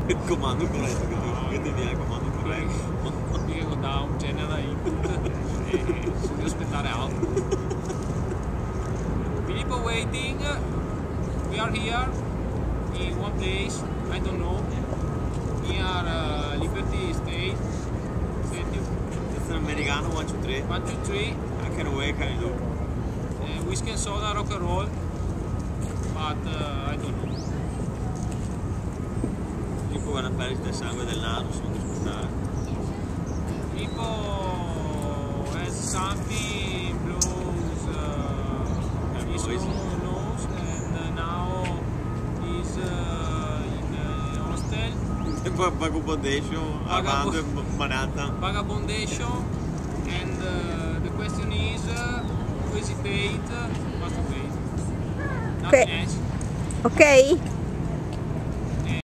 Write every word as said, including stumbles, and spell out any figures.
Il comando corretto, che ti dia il comando corretto. Dico down, genera input e devi aspettare output. Filippo waiting. We are here in one place, I don't know, near uh, Liberty State Stadium. It's an americano, one, two, three. One, two, three. I can wake, I know. Uh, whiskey and soda, rock and roll, but uh, I don't know. Tipo con la perdita del sangue del naso, sono discutare. Filippo has something blows uh, his noise. own nose and uh, now he's uh, in uh, hostel. E poi vagabondation, Armando e Manhattan. Vagabondation, and uh, the question is uh, who hesitate, must wait. Nothing Okay. else. Ok?